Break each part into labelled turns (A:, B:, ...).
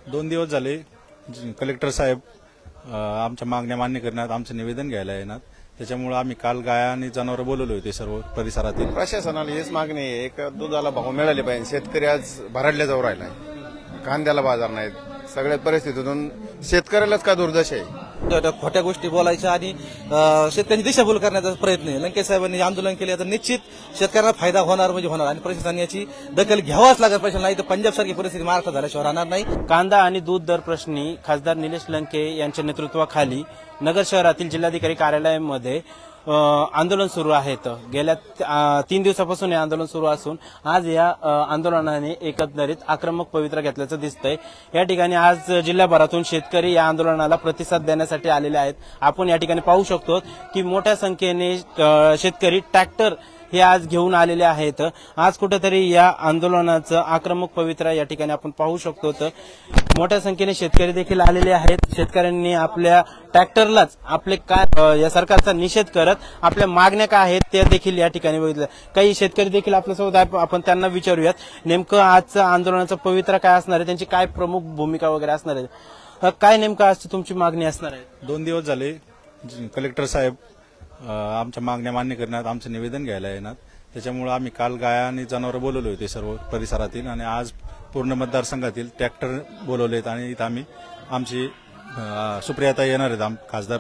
A: 2 दिवस झाले कलेक्टर साहेब आमच्या मागण्या मान्य करण्यात आमचं निवेदन घ्यायला येणार. त्याच्यामुळे आम्ही काल गाया आणि जनावर बोलवले होते सर्व परिसरातील.
B: प्रशासनाला हेच मागणी आहे, एक दुधाला भाव मिळाले पाहिजे. शेतकरी आज भरडल्या जाऊ राहिलाय, कांद्याला बाजार नाहीत. सगळ्या परिस्थितीतून शेतकऱ्यालाच का दुर्दशा आहे.
C: खोट्या गोष्टी बोलायच्या आणि शेतकऱ्यांची दिशाभूल करण्याचा प्रयत्न आहे. लंकेश साहेबांनी आंदोलन केले तर निश्चित शेतकऱ्यांना फायदा होणार म्हणजे होणार आणि प्रशासनाने याची दखल घ्यावाच लागेल. प्रशासन नाही तर पंजाब सारखी परिस्थिती महाराष्ट्रात झाल्याशिवाय राहणार नाही.
D: कांदा आणि दूध दर प्रश्नी खासदार निलेश लंके यांच्या नेतृत्वाखाली नगर शहरातील जिल्हाधिकारी कार्यालयामध्ये आंदोलन सुरू आहेत. गेल्या 3 दिवसापासून हे आंदोलन सुरू असून आज या आंदोलनाने एकंदरीत आक्रमक पवित्रा घेतल्याचं दिसतंय. या ठिकाणी आज जिल्हाभरातून शेतकरी या आंदोलनाला प्रतिसाद देण्यासाठी आलेले आहेत. आपण या ठिकाणी पाहू शकतो की मोठ्या संख्येने शेतकरी ट्रॅक्टर हे आज घेऊन आलेले आहेत. आज कुठेतरी या आंदोलनाचं आक्रमक पवित्रा या ठिकाणी आपण पाहू शकतो. तर मोठ्या संख्येने शेतकरी देखील आलेले आहेत. शेतकऱ्यांनी आपल्या ट्रॅक्टरलाच आपले काय या सरकारचा निषेध करत आपल्या मागण्या काय आहेत त्या देखील या ठिकाणी बघितलं. काही शेतकरी देखील आपल्यासोबत आहे, आपण त्यांना विचारूयात नेमकं आजचं आंदोलनाचा पवित्रा काय असणार आहे, त्यांची काय प्रमुख भूमिका वगैरे असणार आहे, काय नेमकं आज तुमची मागणी असणार आहे.
A: 2 दिवस झाले कलेक्टर साहेब आमच्या मागण्या मान्य करण्यात आमचं निवेदन घ्यायला येणार. त्याच्यामुळे आम्ही काल गाया आणि जनावर बोलवले होते सर्व परिसरातील आणि आज पूर्ण मतदारसंघातील ट्रॅक्टर बोलवलेत आणि इथं आम्ही आमची सुप्रियाता येणार आहेत खासदार,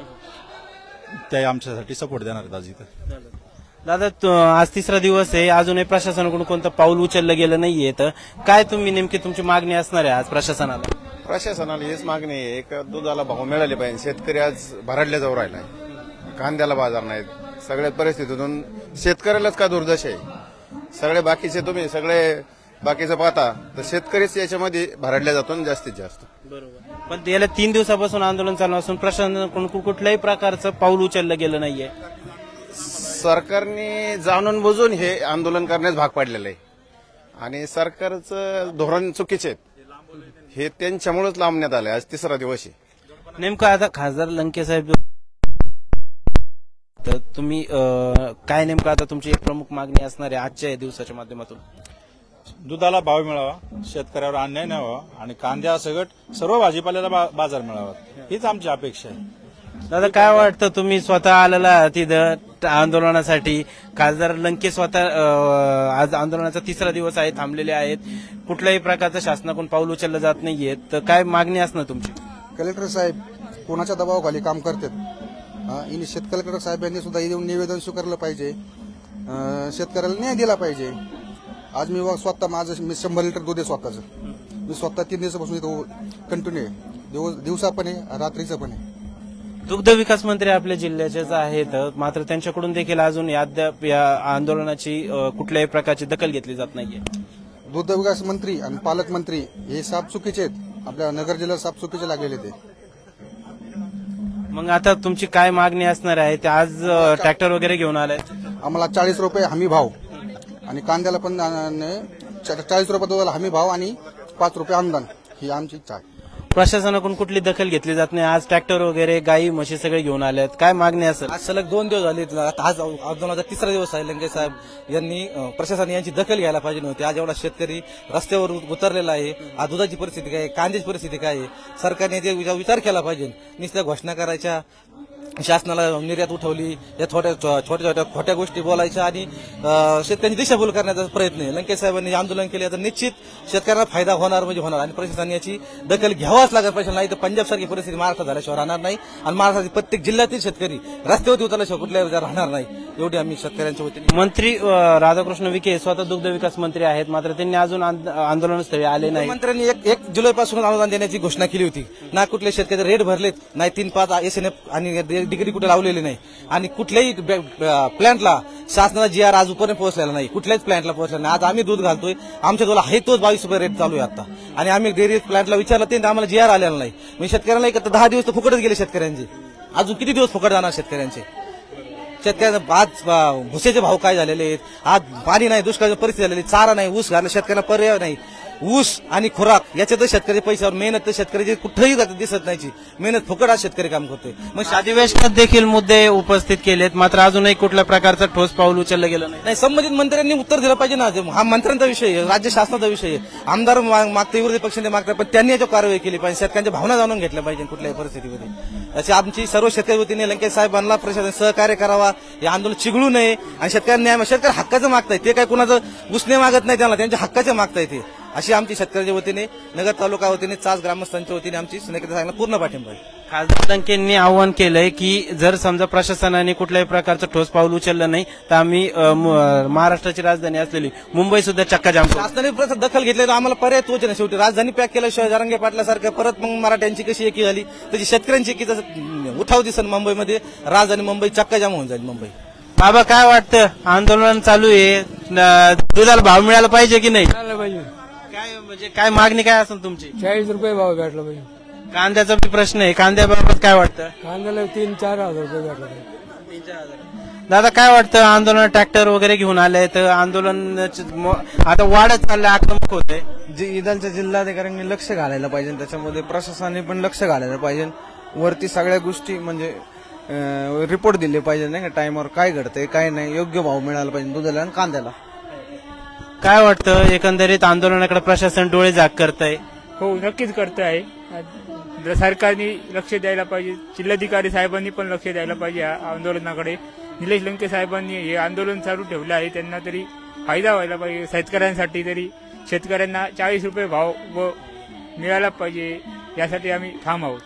A: त्या आमच्यासाठी सपोर्ट देणार आहेत आज इथं.
D: दादा आज 3रा दिवस आहे, अजूनही प्रशासनाकडून कोणतं पाऊल उचललं गेलं नाहीये, तर काय तुम्ही नेमकी तुमची मागणी असणार आहे आज प्रशासनाला.
B: प्रशासनाला हेच मागणी आहे, एक दुधाला भाव मिळाले पाहिजे. शेतकरी आज भरडल्या जाऊ राहिलाय, कांद्याला बाजार नाहीत. सगळ्या परिस्थितीतून शेतकऱ्यालाच का दुर्दशा आहे. सगळे बाकीचे तुम्ही सगळे बाकीचं पाहता तर शेतकरीच याच्यामध्ये भरडल्या जातो ना जास्तीत जास्त.
D: बरोबर, पण गेल्या 3 दिवसापासून आंदोलन चालू असून प्रशासनाकडून कुठल्याही प्रकारचं पाऊल उचललं गेलं नाहीये.
B: सरकारने जाणून बुजून हे आंदोलन करण्यास भाग पाडलेलं आहे आणि सरकारचं धोरण चुकीचे आहेत. हे त्यांच्यामुळेच लांबण्यात आलंय. आज 3रा दिवस आहे.
D: नेमकं आता खासदार लंके साहेब, तर तुम्ही काय नेमकं आता तुमची एक प्रमुख मागणी असणार आहे आजच्या या दिवसाच्या माध्यमातून.
A: दुधाला भाव मिळावा, शेतकऱ्यावर अन्याय नाही व्हावा आणि कांद्यासकट सर्व भाजीपाल्याला बाजार मिळावा, हीच आमची अपेक्षा आहे.
D: दादा काय वाटतं, तुम्ही स्वतः आलेला तिथं आंदोलनासाठी, खासदार लंके स्वतः आज आंदोलनाचा 3रा दिवस आहे, थांबलेले आहेत, कुठल्याही प्रकारचं शासनाकडून पाऊल उचललं जात नाहीये, तर काय मागणी असणार तुमची.
E: कलेक्टर साहेब कोणाच्या दबावाखाली काम करतात. कलेक्टर साहेबांनी सुद्धा येऊन निवेदन स्वीकारलं पाहिजे, शेतकऱ्याला न्याय दिला पाहिजे. आज मी स्वतः माझं 100 लिटर दूध आहे स्वतःचं. मी स्वतः 3 दिवसापासून इथं कंटिन्यू आहे, दिवसा पण आहे रात्रीचं पण आहे.
D: दुग्ध विकास मंत्री आपल्या जिल्ह्याचेच आहेत, मात्र त्यांच्याकडून देखील अजून अद्याप या आंदोलनाची कुठल्याही प्रकारची दखल घेतली जात नाहीये.
E: दुग्ध विकास मंत्री आणि पालकमंत्री हे साप चुकीचे आहेत. आपल्या नगर जिल्ह्यात साप चुकीचे लागलेले ते.
D: मग आता तुमची काय मागणी असणार आहे. ते आज ट्रॅक्टर वगैरे घेऊन आलाय.
E: आम्हाला 40 रुपये हमी भाव आणि कांद्याला पण 40 रुपये दुधाला हमी भाव आणि 5 रुपये अनुदान, ही आमची इच्छा आहे.
D: प्रशासनाकडून कुठली दखल घेतली जात नाही. आज ट्रॅक्टर वगैरे गाई म्हशी सगळे घेऊन आलेत, काय मागणी असेल.
C: आज सलग 2 दिवस झाले. आज आंदोलनाचा 3रा दिवस आहे. लंके साहेब यांनी प्रशासन यांची दखल घ्यायला पाहिजे नव्हती. आज एवढा शेतकरी रस्त्यावर उतरलेला आहे. आज दुधाची परिस्थिती काय आहे, कांद्याची परिस्थिती काय आहे, सरकारने ते विचार केला पाहिजे. नुसत्या घोषणा करायच्या, शासनाला निर्यात उठवली, या छोट्या खोट्या गोष्टी बोलायच्या आणि शेतकऱ्यांची दिशाभूल करण्याचा प्रयत्न आहे. लंकेश साहेबांनी आंदोलन केले तर निश्चित शेतकऱ्यांना फायदा होणार म्हणजे होणार आणि प्रशासनाने याची दखल घ्यावाच लागेल. प्रशासन नाही तर पंजाब सारखी परिस्थिती महाराष्ट्रात झाल्याशिवाय राहणार नाही आणि महाराष्ट्रातील प्रत्येक जिल्ह्यातील शेतकरी रस्त्यावरती उतरल्याशिवाय कुठल्याही राहणार नाही, एवढी आम्ही शेतकऱ्यांच्या वतीने.
D: मंत्री राधाकृष्ण विखे स्वतः दुग्ध विकास मंत्री आहेत, मात्र त्यांनी अजून आंदोलनस्थळी आले नाही.
C: मंत्र्यांनी 1 जुलैपासून अनुदान देण्याची घोषणा केली होती. ना कुठले शेतकरी रेट भरलेत, नाही 3-5 SNF आणि डिग्री कुठे लावलेली नाही आणि कुठल्याही प्लांटला शासनाचा GR अजूनपर्यंत पोहोचलेला नाही, कुठल्याच प्लांटला पोहोचलेला नाही. आज आम्ही दूध घालतोय, आमच्या दूधला आहे तोच 22 रुपये रेट चालू आहे आता आणि आम्ही डेअरी प्लांटला विचारलं ते आम्हाला GR आलेला नाही. म्हणजे शेतकऱ्यांना एक 10 दिवस तर फुकटच गेले शेतकऱ्यांचे. अजून किती दिवस फुकट जाणार शेतकऱ्यांचे. शेतकऱ्यांना आज भुसेचे भाव काय झालेले आहेत, आज पाणी नाही, दुष्काळाची परिस्थिती झालेली, चारा नाही, ऊस घालणं शेतकऱ्यांना पर्याय नाही. ऊस आणि खुराक याच्यातच शेतकरी पैशावर मेहनत तर शेतकऱ्याची कुठेही दिसत नाही. मेहनत फुकट आज शेतकरी काम करतोय. मग
D: अधिवेशनात देखील मुद्दे उपस्थित केलेत, मात्र अजूनही कुठल्या प्रकारचं ठोस पाऊल उचललं गेलं नाही.
C: नाही, संबंधित मंत्र्यांनी उत्तर दिलं पाहिजे ना. हा मंत्र्यांचा विषय आहे, राज्य शासनाचा विषय आहे. आमदार मागते, विरोधी पक्षाने मागतात, पण त्यांनी याच्यावर कारवाई केली पाहिजे. शेतकऱ्यांच्या भावना जाणून घेतल्या पाहिजे कुठल्याही परिस्थितीमध्ये. अशी आमची सर्व शेतकरी वतीने लंकेश साहेबांना प्रशासन सहकार्य करावा, हे आंदोलन चिघळू नये आणि शेतकऱ्यांना शेतकरी हक्काचं मागतायत. ते काय कुणाचं घुसणे मागत नाही, त्यांना त्यांच्या हक्काचे मागतायत ते. अशी आमची शेतकऱ्याच्या वतीने, नगर तालुका वतीने, चास ग्रामस्थांच्या वतीने आमची सुनेकर साहेबांना पूर्ण पाठिंबा आहे.
D: खासदार लंकेंनी आवाहन केलंय की जर समजा प्रशासनाने कुठल्याही प्रकारचं ठोस पाऊल उचललं नाही तर आम्ही महाराष्ट्राची राजधानी असलेली मुंबई सुद्धा चक्काजाम करू.
C: शासनाने दखल घेतली तर आम्हाला पर्याय तोच नाही. शेवटी राजधानी पॅक केल्याशिवाय जरांगे पाटलासारखं परत मग मराठ्यांची कशी एकी झाली तशी शेतकऱ्यांची एकी उठाव दिसन मुंबईमध्ये. राजधानी मुंबई चक्काजाम होऊन जाईल मुंबई.
D: बाबा काय वाटतं, आंदोलन चालू आहे, दुधाला भाव मिळाला पाहिजे की नाही? काय म्हणजे काय मागणी काय असेल तुमची?
F: 40 रुपये भाव भेटला पाहिजे.
D: कांद्याचा बी प्रश्न आहे, कांद्याबाबत काय वाटतं?
F: कांद्याला 3-4 हजार रुपये भेटला पाहिजे.
D: दादा काय वाटतं, आंदोलन ट्रॅक्टर वगैरे घेऊन आले तर आंदोलन आता वाढत चाललंय, आक्रमक होतंय.
G: इथलच्या जिल्हाधिकाऱ्यांनी लक्ष घालायला पाहिजे, त्याच्यामध्ये प्रशासनाने पण लक्ष घालायला पाहिजे. वरती सगळ्या गोष्टी म्हणजे रिपोर्ट दिले पाहिजे नाही का, टाइमवर काय घडतंय काय नाही, योग्य भाव मिळाला पाहिजे दुधाला आणि कांद्याला.
D: काय वाटतं, एकंदरीत आंदोलनाकडे प्रशासन डोळे झाक करतंय?
H: हो, नक्कीच करत आहे. सरकारने लक्ष द्यायला पाहिजे, जिल्हाधिकारी साहेबांनी पण लक्ष द्यायला पाहिजे या आंदोलनाकडे. निलेश लंके साहेबांनी हे आंदोलन चालू ठेवलं आहे, त्यांना तरी फायदा व्हायला पाहिजे. शेतकऱ्यांसाठी तरी शेतकऱ्यांना 40 रुपये भाव व मिळाला पाहिजे, यासाठी आम्ही ठाम आहोत.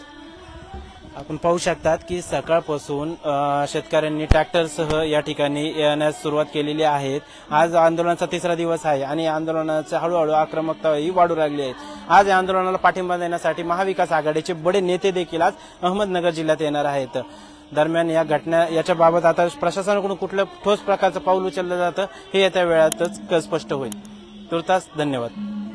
D: आपण पाहू शकतात की सकाळपासून शेतकऱ्यांनी ट्रॅक्टरसह या ठिकाणी येण्यास सुरुवात केलेली आहे. आज आंदोलनाचा 3रा दिवस आहे आणि आंदोलनाचे हळूहळू आक्रमकताही वाढू लागली आहे. आज या आंदोलनाला पाठिंबा देण्यासाठी महाविकास आघाडीचे बडे नेते देखील आज अहमदनगर जिल्ह्यात येणार आहेत. दरम्यान या घटना याच्याबाबत आता प्रशासनाकडून कुठल्या ठोस प्रकारचं पाऊल उचललं जातं हे येत्या वेळातच स्पष्ट होईल. तुर्तास धन्यवाद.